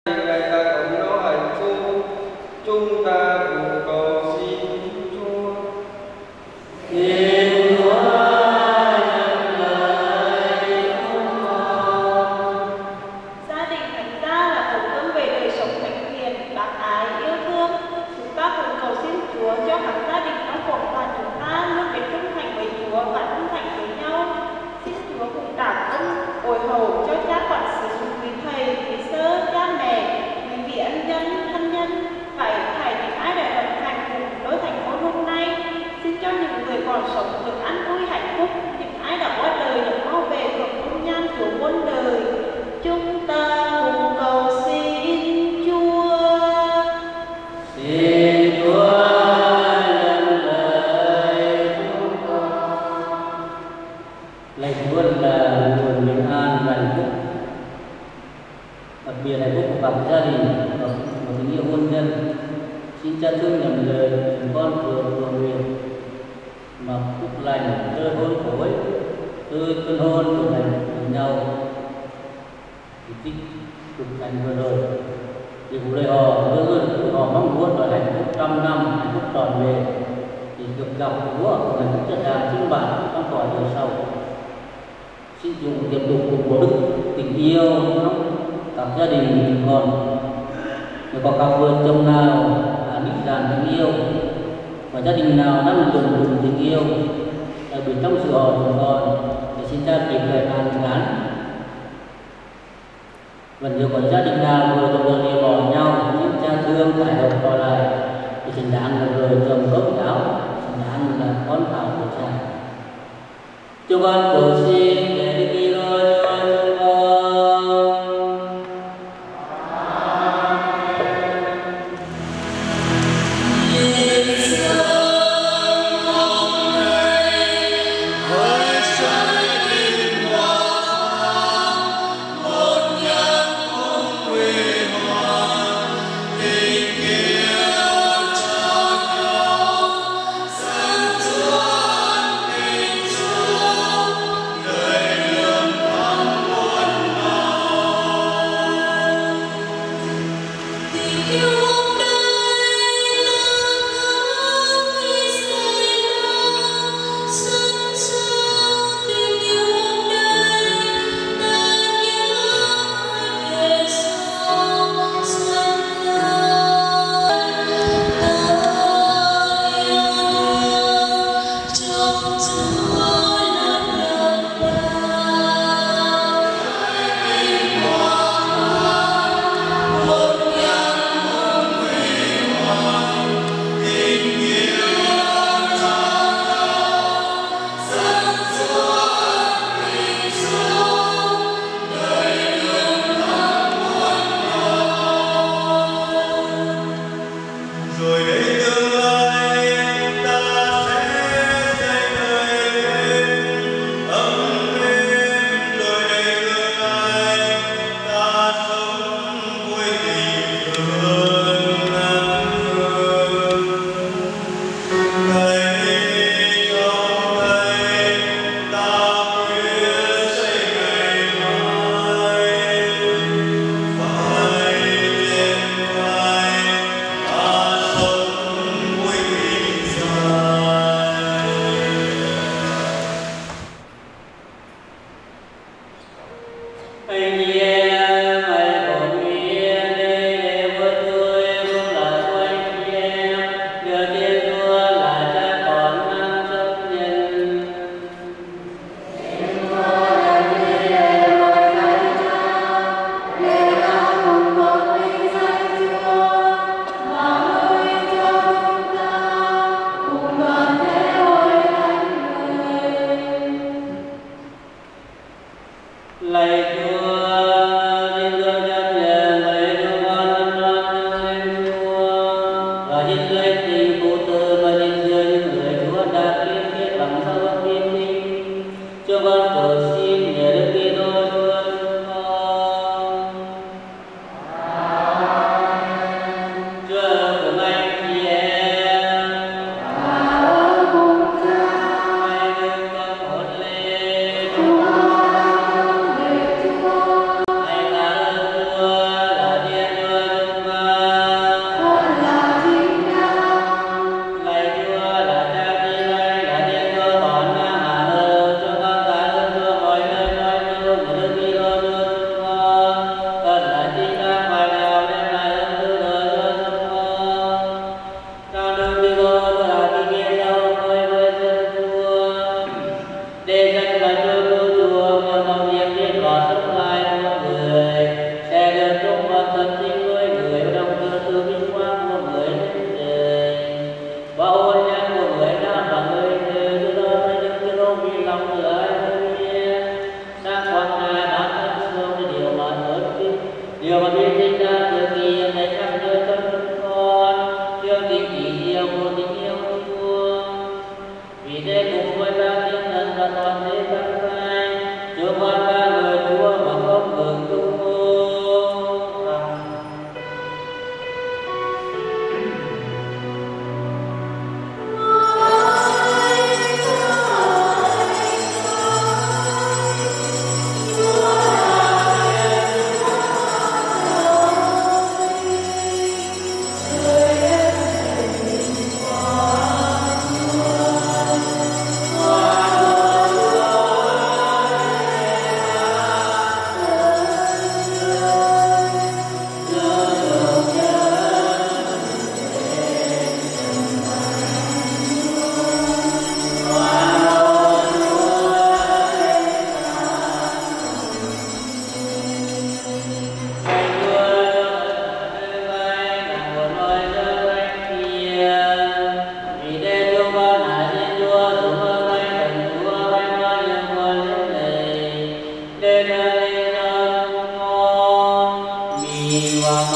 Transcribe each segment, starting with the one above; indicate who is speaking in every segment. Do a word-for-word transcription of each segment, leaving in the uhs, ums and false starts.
Speaker 1: ngày ta cùng nó hạnh phúc, chúng ta cùng cầu xin Chúa.
Speaker 2: Thiên Chúa nhận lời chúng con.
Speaker 3: Gia đình thánh gia là tổ ấm về đời sống thánh hiền, bác ái, yêu thương. Chúng ta cùng cầu xin Chúa cho các gia đình trong cuộc đoàn chúng ta luôn biết trung thành với Chúa và trung thành với nhau. Xin Chúa cùng cảm ơn ôi hầu cho cha quản sự quý thầy, quý sơ, cha mẹ, quý vị ân nhân, thân nhân, phải thầy những ai đã đồng hành cùng đối thành phố hôm nay. Xin cho những người còn sống được an vui hạnh phúc, những ai đã qua đời được mau về hưởng hôn nhan Chúa muôn đời. Chúng ta cùng cầu xin Chúa.
Speaker 2: Xin Chúa nhận lời chúng con. Lạy Chúa là nguồn bình an và hạnh phúc, đặc biệt hạnh phúc của cả gia đình và một tình yêu hôn nhân. Xin Cha thương nhận lời chúng con vừa vừa nguyện mà phúc lành tơ hôn phối từ tân hôn của thành cùng nhau thì tích cực thành vừa rồi thì cuộc đời họ luôn luôn họ mong muốn là hạnh phúc trăm năm, hạnh phúc trọn vẹn thì được gặp Chúa và hạnh phúc chất đàng chính bản trong cõi đời sau. Xin Chúa tiếp tục cùng của đức tình yêu các gia đình còn, nếu có cặp vợ chồng nào đã đích đàn tình yêu và gia đình nào đang dùng dùng tình yêu đặc biệt trong sự họ của con để xin Cha kịp thời hàn gắn. Và nếu có gia đình nào vợ chồng đều bỏ nhau, xin Cha thương phải hợp còn lại thì xứng đáng là vợ chồng gốc giáo, xứng đáng là con thảo của Cha. Chúng con cầu xin để Đức Kitô cho chúng con.
Speaker 4: Hãy subscribe cho kênh Ghiền Mì Gõ để không bỏ lỡ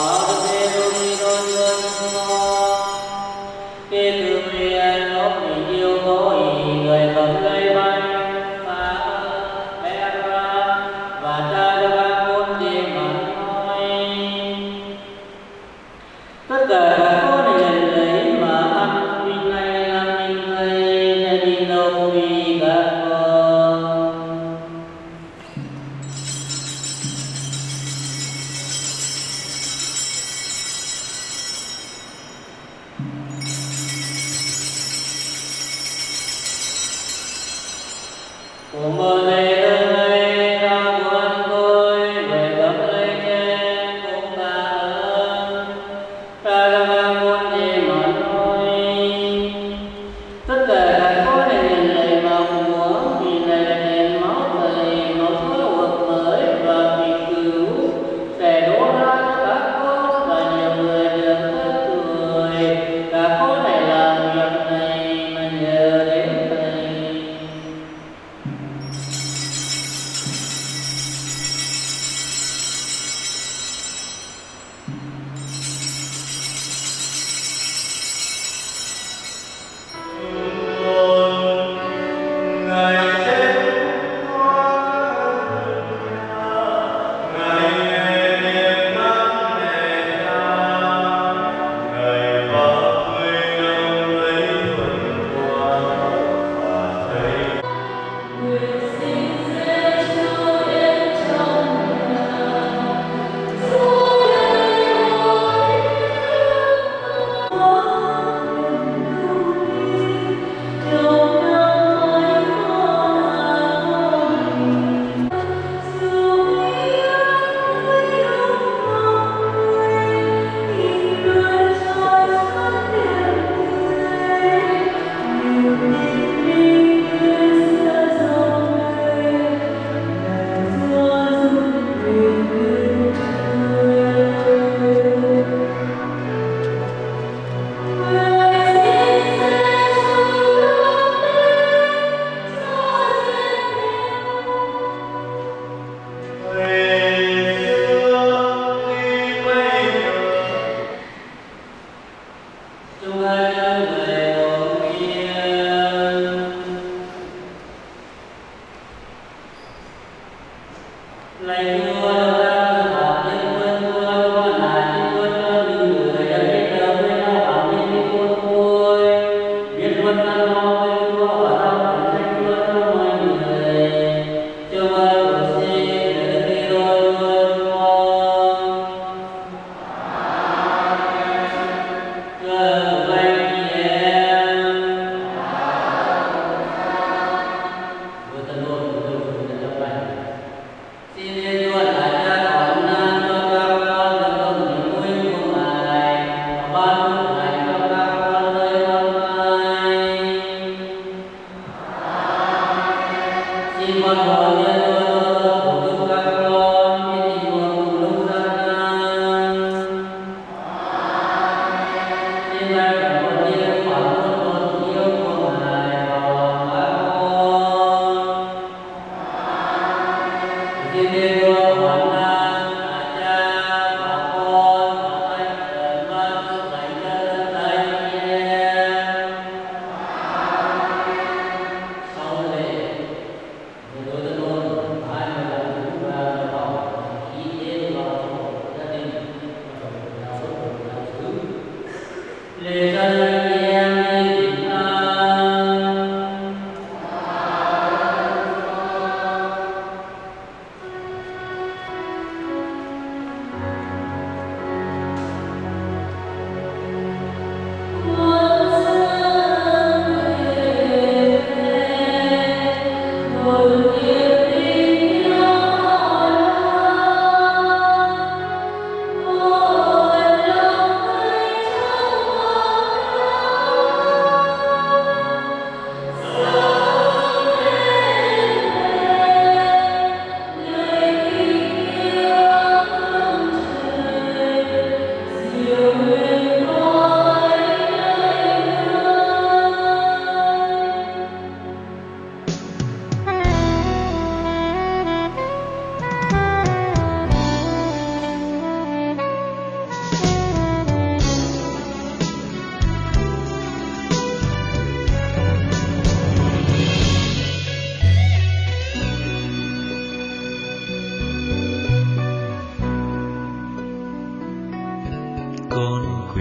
Speaker 4: Hãy subscribe cho kênh Ghiền Mì Gõ để không bỏ lỡ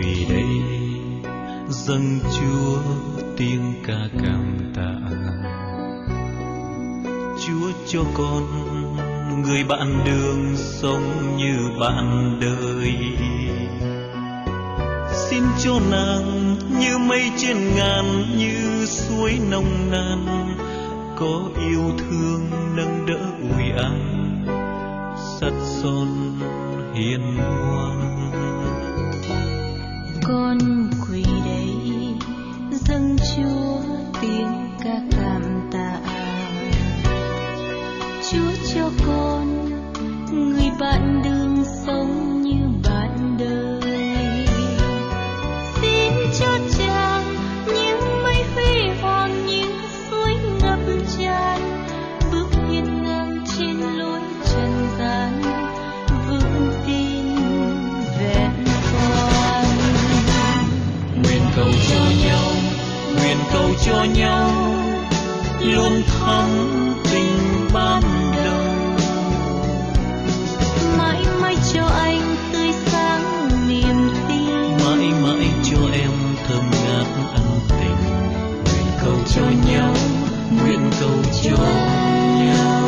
Speaker 4: quỳ đây dâng Chúa tiếng ca cảm tạ. Chúa cho con người bạn đường sống như bạn đời, xin cho nàng như mây trên ngàn, như suối nồng nàn, có yêu thương nâng đỡ ủi an, sắt son hiền ngoan.
Speaker 5: Con quỳ đây dâng Chúa tiếng ca cảm tạ. Chúa cho con người bạn đường sống như bạn đời, xin cho chàng những mây huy hoàng, những suối ngập tràn, bước hiên ngang trên lối trần gian, vững tin vẹn toàn.
Speaker 4: Nguyện cầu cho nhau, nguyện cầu cho nhau luôn thắm tình ban đầu,
Speaker 5: mãi mãi cho anh tươi sáng niềm tin,
Speaker 4: mãi mãi cho em thơm ngát ân tình. Nguyện cầu cho nhau, nguyện cầu cho nhau.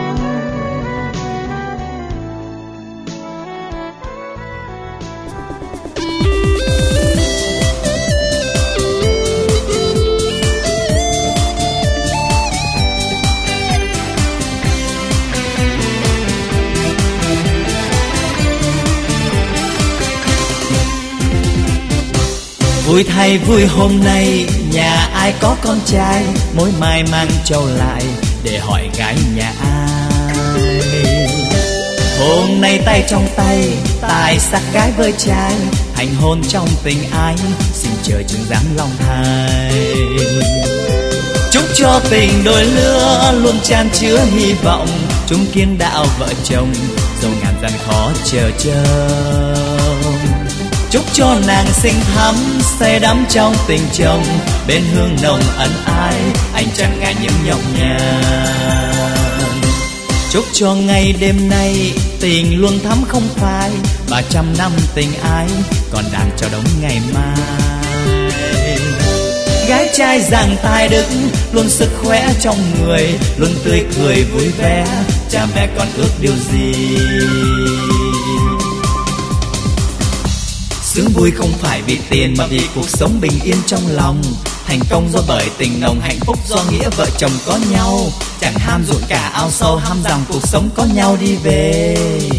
Speaker 6: Vui thay vui hôm nay, nhà ai có con trai, mỗi mai mang trâu lại để hỏi gái nhà ai. Hôm nay tay trong tay, tài sắc gái với trai, hành hôn trong tình ái, xin trời chứng giám long thai. Chúc cho tình đôi lứa luôn chan chứa hy vọng, chúng kiên đạo vợ chồng, dẫu ngàn gian khó chờ trông. Chúc cho nàng xinh thắm say đắm trong tình chồng, bên hương nồng ân ái, anh chẳng ngại những nhọc nhằn. Chúc cho ngày đêm nay tình luôn thắm không phai, ba trăm năm tình ái còn đang cho đón ngày mai. Gái trai giang tài đức luôn sức khỏe trong người, luôn tươi cười vui vẻ, cha mẹ còn ước điều gì. Sướng vui không phải vì tiền mà vì cuộc sống bình yên trong lòng. Thành công do bởi tình nồng, hạnh phúc do nghĩa vợ chồng có nhau. Chẳng ham ruộng cả ao sâu, ham rằng cuộc sống có nhau đi về.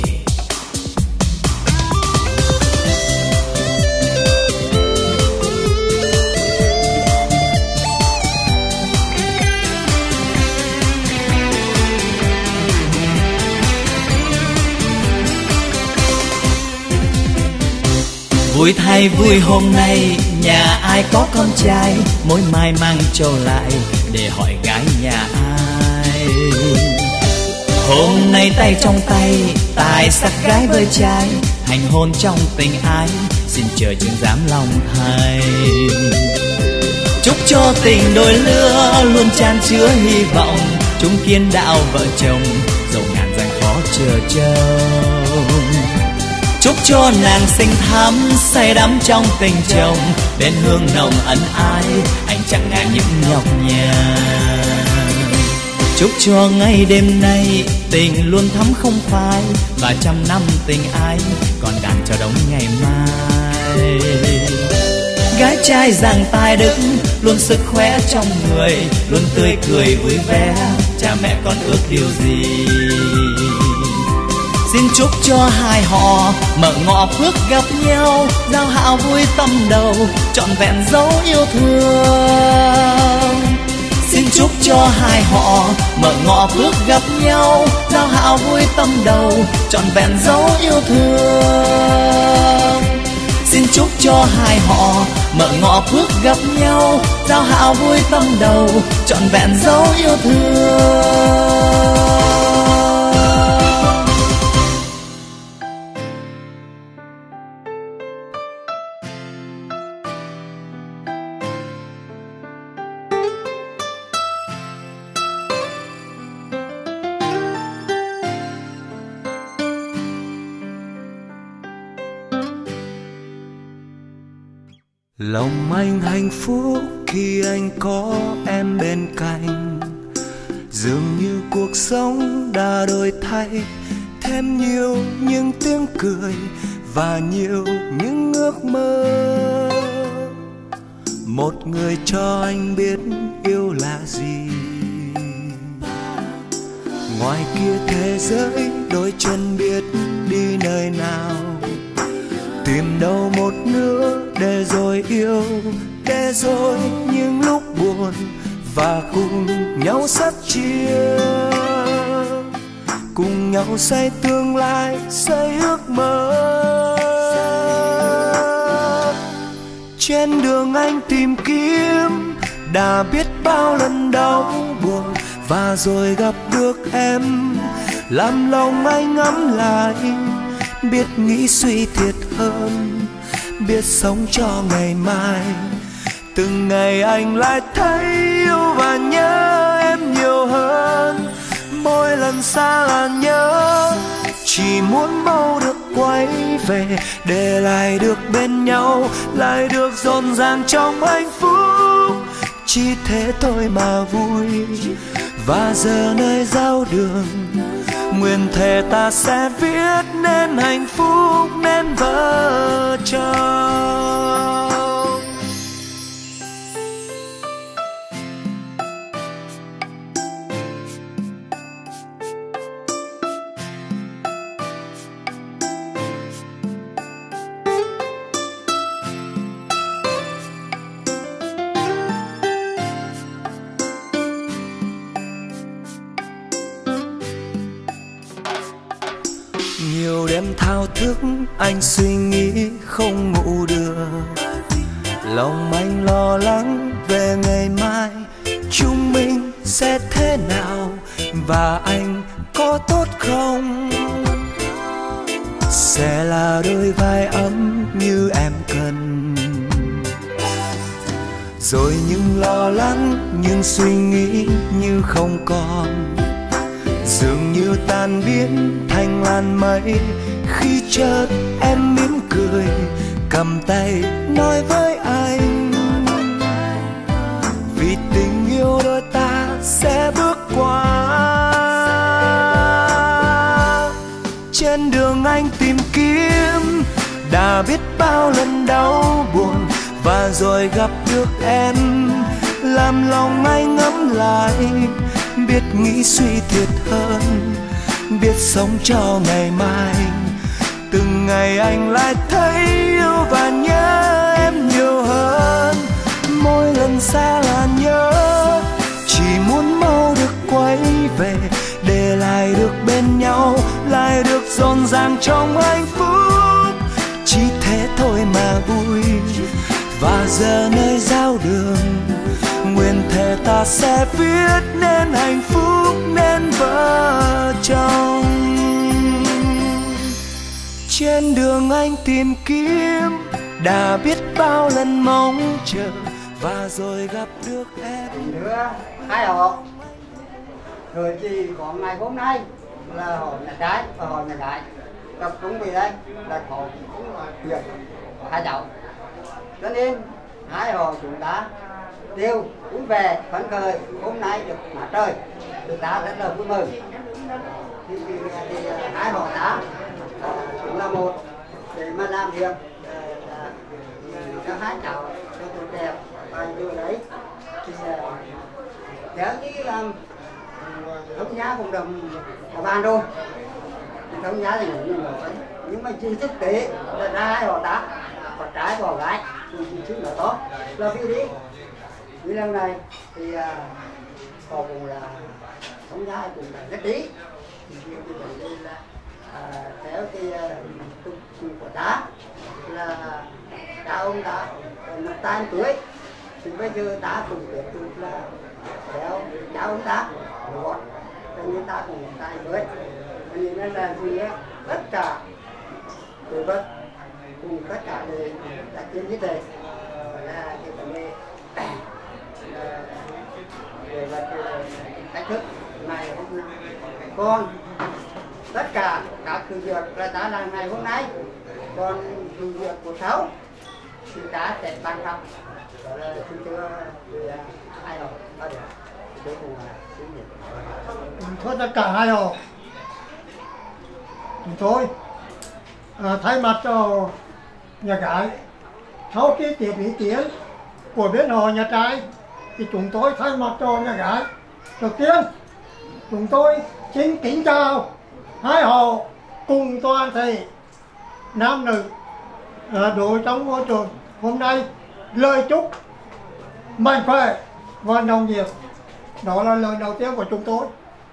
Speaker 6: Vui thay vui hôm nay, nhà ai có con trai, mỗi mai mang trâu lại để hỏi gái nhà ai. Hôm nay tay trong tay, tài sắc gái với trai, hành hôn trong tình ái, xin trời chứng giám long thai. Chúc cho tình đôi lứa luôn chan chứa hy vọng, chúng kiên đạo vợ chồng, dẫu ngàn gian khó chờ trông. Chúc cho nàng xinh thắm say đắm trong tình chồng, bên hương nồng ân ái, anh chẳng ngại những nhọc nhằn. Chúc cho ngày đêm nay tình luôn thắm không phai, và trăm năm tình ái còn đang chờ đón ngày mai. Gái trai giang tài đức luôn sức khỏe trong người, luôn tươi cười vui vẻ, cha mẹ con ước điều gì. Xin chúc cho hai họ mở ngọ phước gặp nhau, giao hảo vui tâm đầu, trọn vẹn dấu yêu thương. Xin chúc cho hai họ mở ngọ phước gặp nhau, giao hảo vui tâm đầu, trọn vẹn dấu yêu thương. Xin chúc cho hai họ mở ngọ phước gặp nhau, giao hảo vui tâm đầu, trọn vẹn dấu yêu thương. Lòng anh hạnh phúc khi anh có em bên cạnh, dường như cuộc sống đã đổi thay, thêm nhiều những tiếng cười và nhiều những ước mơ. Một người cho anh biết yêu là gì, ngoài kia thế giới đôi chân biết đi nơi nào, tìm đâu một nửa để rồi yêu, để rồi những lúc buồn và cùng nhau sắt chia, cùng nhau xây tương lai, xây ước mơ. Trên đường anh tìm kiếm đã biết bao lần đau buồn, và rồi gặp được em làm lòng anh ấm lại, biết nghĩ suy thiệt hơn, biết sống cho ngày mai. Từng ngày anh lại thấy yêu và nhớ em nhiều hơn, mỗi lần xa là nhớ, chỉ muốn mau được quay về, để lại được bên nhau, lại được rộn ràng trong hạnh phúc. Chỉ thế thôi mà vui, và giờ nơi giao đường, nguyện thề ta sẽ viết nên hạnh phúc, nên vợ chồng. Nhiều đêm thao thức anh suy nghĩ không ngủ được, lòng anh lo lắng về ngày mai chúng mình sẽ thế nào, và anh có tốt không, sẽ là đôi vai ấm như em cần. Rồi những lo lắng, những suy nghĩ như không còn, dường như tan biến thành làn mây, khi chợt em mỉm cười cầm tay nói với anh, vì tình yêu đôi ta sẽ bước qua. Trên đường anh tìm kiếm đã biết bao lần đau buồn, và rồi gặp được em làm lòng anh ấm lại, biết nghĩ suy thiệt hơn, biết sống cho ngày mai. Từng ngày anh lại thấy yêu và nhớ em nhiều hơn, mỗi lần xa là nhớ, chỉ muốn mau được quay về, để lại được bên nhau, lại được rộn ràng trong hạnh phúc. Chỉ thế thôi mà vui, và giờ nơi giao đường, nguyện thề ta sẽ viết nên hạnh phúc, nên vợ chồng. Trên đường anh tìm kiếm đã biết bao lần mong chờ, và rồi gặp được em.
Speaker 7: Đứa hai họ rồi chỉ có ngày hôm nay là họ nhà trái và họ nhà gái tập trung về đây là có việc hai cháu, cho nên hai họ chúng ta đều vui vẻ phấn khởi, hôm nay được mặt trời, chúng ta rất là vui mừng. Thì, thì, thì hai họ đã cũng là một để mà làm việc cho hai cháu cho tốt đẹp, và điều đấy thì nếu như làm thống giá cũng đồng ở bàn rồi, thống giá thì cũng nói, nhưng mà chỉ thực tế là ra hai họ đã có trái có gái thì chứ là tốt là vì đi như lần này thì uh, họ cũng là thống giá cũng là rất ý, thì cái vấn đề là uh, theo cái tục uh, của ta là cha ông đã một tan cưới, thì bây giờ ta cũng tiếp tục là theo cha ông ta gọi, cho nên ta cũng một tay cưới, cho nên là gì ấy, tất cả từ vật cùng tất cả đều đặt trên như thế là cái vấn đề về vật cách thức này hôm nay. Còn tất cả các sự việc là ta làm ngày hôm nay, còn sự việc của cháu sư cá tẹt ban không gọi là sư chưa ai rồi có được để cùng là sư nhiệt
Speaker 8: thôi tất cả hai hồ chúng tôi à, thay mặt cho nhà gái sau khi tiếp ý kiến của bên họ nhà trai thì chúng tôi thay mặt cho nhà gái đầu tiên chúng tôi xin kính chào hai họ cùng toàn thể nam nữ à, đối trong môi trường hôm nay lời chúc mạnh khỏe và nồng nhiệt, đó là lời đầu tiên của chúng tôi.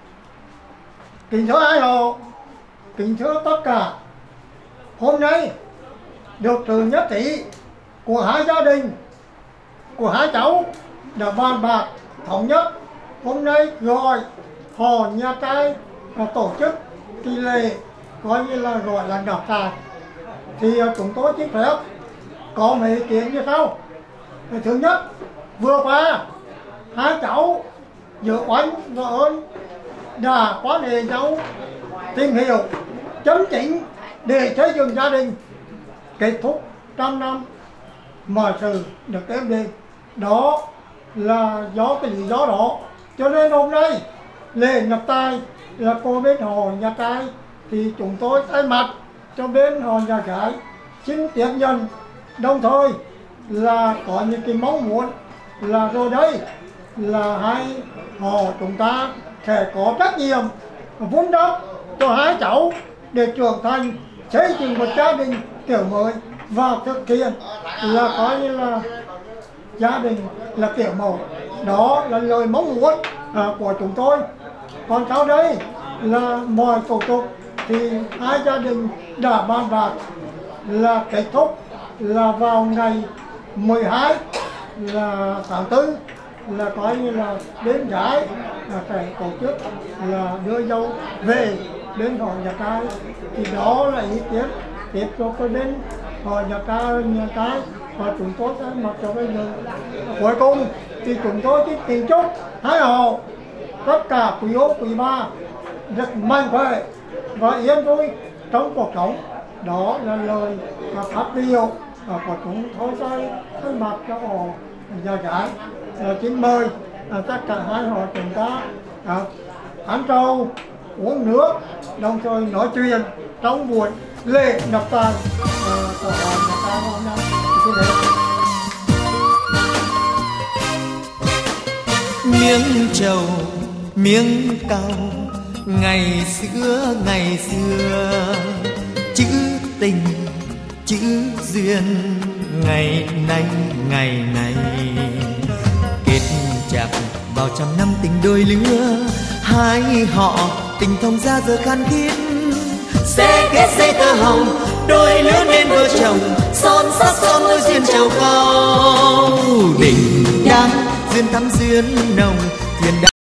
Speaker 8: Kính thưa hai họ, kính thưa tất cả, hôm nay được sự nhất trí của hai gia đình, của hai cháu đã bàn bạc thống nhất hôm nay gọi họ nhà trai tổ chức kỳ lễ coi như là gọi là nạp tài. Thì chúng tôi xin phép có mấy ý kiến như sau. Thứ nhất, vừa qua hai cháu giữa Oanh và Ơn đã quan hệ nhau tìm hiểu chấn chỉnh để xây dựng gia đình, kết thúc trăm năm mọi sự được êm đềm. Đó là do cái lý do đó cho nên hôm nay lễ nhập tài là cô bên họ nhà trai thì chúng tôi thay mặt cho bên họ nhà gái xin tiếp nhận, đồng thời là có những cái mong muốn là rồi đây là hai họ chúng ta sẽ có trách nhiệm vun đắp cho hai cháu để trưởng thành, xây dựng một gia đình kiểu mới và thực hiện là coi như là gia đình là kiểu mẫu. Đó là lời mong muốn à, của chúng tôi. Còn sau đây là mọi thủ tục thì hai gia đình đã bàn bạc là kết thúc là vào ngày mười hai là tháng tư là coi như là đến gái là phải tổ chức là đưa dâu về đến họ nhà trai. Thì đó là ý kiến tiếp tục cho đến họ nhà trai nhà trai và chúng tôi sẽ mặc cho bây giờ. Cuối cùng thì chúng tôi chỉ kính chúc hai họ tất cả quý ô quý ba rất mạnh khỏe và yên vui trong cuộc sống. Đó là lời phát biểu của chúng tôi sẽ thay mặt cho họ nhà gái. Xin mời tất cả hai họ chúng ta ăn trầu uống nước, đồng thời nói chuyện trong buổi lễ nhập tài của họ nhà ta hôm nay.
Speaker 6: Miếng trầu miếng cau ngày xưa ngày xưa, chữ tình chữ duyên ngày nay ngày này, kết chặt bao trăm năm tình đôi lứa, hai họ tình thông ra giờ khan thiết, sẽ kết dây tơ hồng đôi lứa nên vợ chồng, son sắc son môi duyên trầu cao, đình đám duyên thắm duyên nồng, thuyền đá